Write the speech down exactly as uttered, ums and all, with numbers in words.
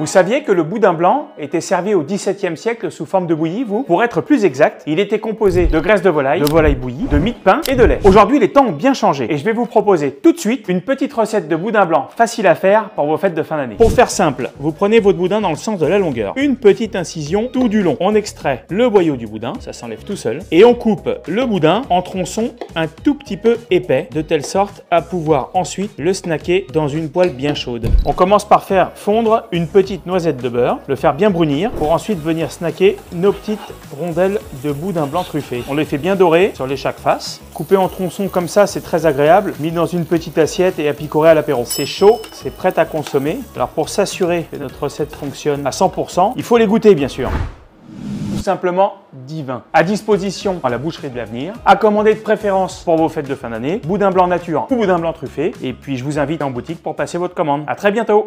Vous saviez que le boudin blanc était servi au dix-septième siècle sous forme de bouillie, vous? Pour être plus exact, il était composé de graisse de volaille, de volaille bouillie, de mie de pain et de lait. Aujourd'hui, les temps ont bien changé et je vais vous proposer tout de suite une petite recette de boudin blanc facile à faire pour vos fêtes de fin d'année. Pour faire simple, vous prenez votre boudin dans le sens de la longueur, une petite incision tout du long. On extrait le boyau du boudin, ça s'enlève tout seul, et on coupe le boudin en tronçons un tout petit peu épais, de telle sorte à pouvoir ensuite le snacker dans une poêle bien chaude. On commence par faire fondre une petite noisette de beurre, le faire bien brunir, pour ensuite venir snacker nos petites rondelles de boudin blanc truffé. On les fait bien dorer sur les chaque face. Coupé en tronçons comme ça, c'est très agréable, mis dans une petite assiette et à picorer à l'apéro. C'est chaud, c'est prêt à consommer. Alors pour s'assurer que notre recette fonctionne à cent pour cent, il faut les goûter bien sûr. Tout simplement divin. À disposition à la boucherie de l'avenir, à commander de préférence pour vos fêtes de fin d'année, boudin blanc nature ou boudin blanc truffé. Et puis je vous invite en boutique pour passer votre commande. À très bientôt.